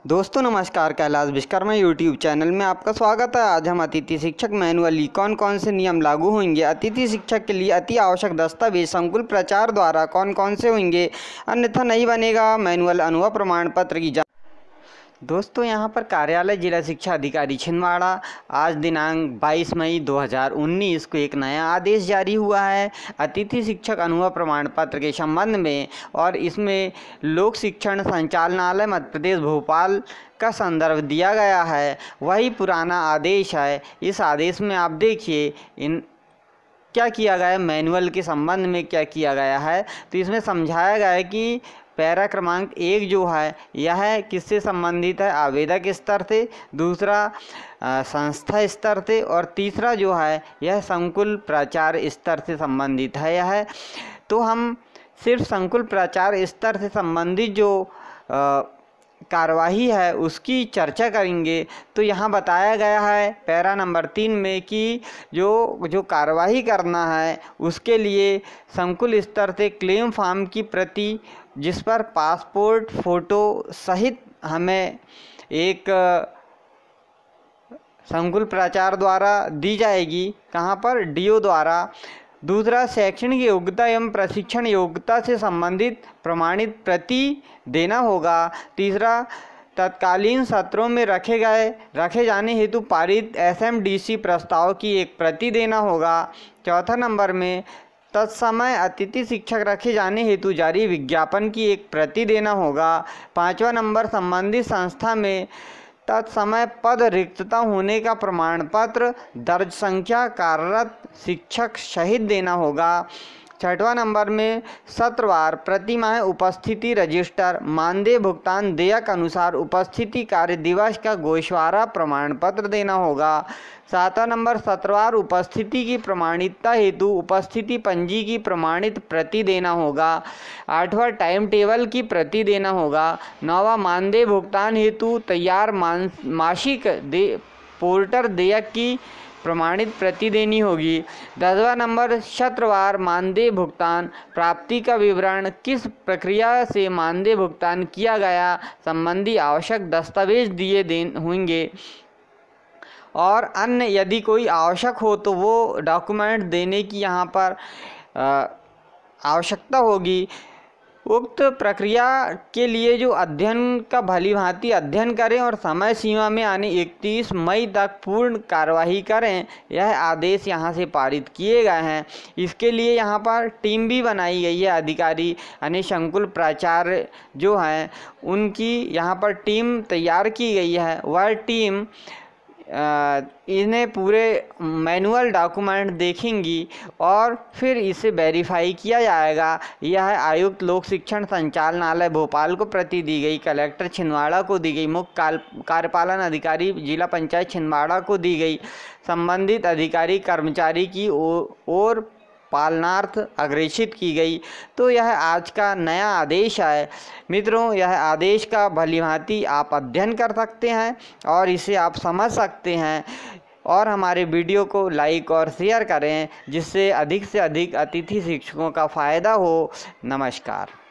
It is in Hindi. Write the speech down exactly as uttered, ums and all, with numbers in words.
दोस्तों नमस्कार, कैलाश विश्वकर्मा यूट्यूब चैनल में आपका स्वागत है। आज हम अतिथि शिक्षक मैनुअली कौन कौन से नियम लागू होंगे, अतिथि शिक्षक के लिए अति आवश्यक दस्तावेज संकुल प्रचार द्वारा कौन कौन से होंगे, अन्यथा नहीं बनेगा मैनुअल अनुभव प्रमाण पत्र की। दोस्तों यहाँ पर कार्यालय जिला शिक्षा अधिकारी छिंदवाड़ा आज दिनांक बाईस मई दो हज़ार उन्नीस को एक नया आदेश जारी हुआ है अतिथि शिक्षक अनुभव प्रमाण पत्र के संबंध में, और इसमें लोक शिक्षण संचालनालय मध्य प्रदेश भोपाल का संदर्भ दिया गया है। वही पुराना आदेश है। इस आदेश में आप देखिए इन क्या किया गया है, मैनुअल के संबंध में क्या किया गया है। तो इसमें समझाया गया है कि पैरा क्रमांक एक जो है यह किससे संबंधित है, आवेदक स्तर से, दूसरा संस्था स्तर से, और तीसरा जो है यह संकुल प्राचार्य स्तर से संबंधित है। यह तो हम सिर्फ संकुल प्राचार्य स्तर से संबंधित जो आ, कार्यवाही है उसकी चर्चा करेंगे। तो यहाँ बताया गया है पैरा नंबर तीन में कि जो जो कार्यवाही करना है उसके लिए संकुल स्तर से क्लेम फॉर्म की प्रति, जिस पर पासपोर्ट फ़ोटो सहित हमें एक संकुल प्राचार्य द्वारा दी जाएगी। कहाँ पर? डीओ द्वारा। दूसरा, शैक्षणिक योग्यता एवं प्रशिक्षण योग्यता से संबंधित प्रमाणित प्रति देना होगा। तीसरा, तत्कालीन सत्रों में रखे गए रखे जाने हेतु पारित एसएमडीसी प्रस्ताव की एक प्रति देना होगा। चौथा नंबर में तत्समय अतिथि शिक्षक रखे जाने हेतु जारी विज्ञापन की एक प्रति देना होगा। पाँचवा नंबर, संबंधित संस्था में तत्समय पद रिक्तता होने का प्रमाण पत्र, दर्ज संख्या, कार्यरत शिक्षक सहित देना होगा। छठवां नंबर में सत्रवार प्रतिमाह उपस्थिति रजिस्टर, मानदेय भुगतान देयक अनुसार उपस्थिति कार्य दिवस का गोशवारा प्रमाण पत्र देना होगा। सातवां नंबर, सत्रवार उपस्थिति की प्रमाणिकता हेतु उपस्थिति पंजी की प्रमाणित प्रति देना होगा। आठवां, टाइम टेबल की प्रति देना होगा। नौवां, मानदेय भुगतान हेतु तैयार मान मासिक दे पोर्टर देयक की प्रमाणित प्रति देनी होगी। दसवां नंबर, सत्रवार मानदेय भुगतान प्राप्ति का विवरण, किस प्रक्रिया से मानदेय भुगतान किया गया संबंधी आवश्यक दस्तावेज दिए देन होंगे, और अन्य यदि कोई आवश्यक हो तो वो डॉक्यूमेंट देने की यहाँ पर आवश्यकता होगी। उक्त प्रक्रिया के लिए जो अध्ययन का भलीभांति अध्ययन करें और समय सीमा में आने इकतीस मई तक पूर्ण कार्यवाही करें, यह आदेश यहाँ से पारित किए गए हैं। इसके लिए यहाँ पर टीम भी बनाई गई है, अधिकारी यानी संकुल प्राचार्य जो हैं उनकी यहाँ पर टीम तैयार की गई है। वह टीम इन्हें पूरे मैनुअल डॉक्यूमेंट देखेंगी और फिर इसे वेरीफाई किया जाएगा। यह आयुक्त लोक शिक्षण संचालनालय भोपाल को प्रति दी गई, कलेक्टर छिंदवाड़ा को दी गई, मुख्य कार्यपालन अधिकारी जिला पंचायत छिंदवाड़ा को दी गई, संबंधित अधिकारी कर्मचारी की ओर पालनार्थ अग्रेषित की गई। तो यह आज का नया आदेश है मित्रों। यह आदेश का भलीभांति आप अध्ययन कर सकते हैं और इसे आप समझ सकते हैं, और हमारे वीडियो को लाइक और शेयर करें जिससे अधिक से अधिक अतिथि शिक्षकों का फ़ायदा हो। नमस्कार।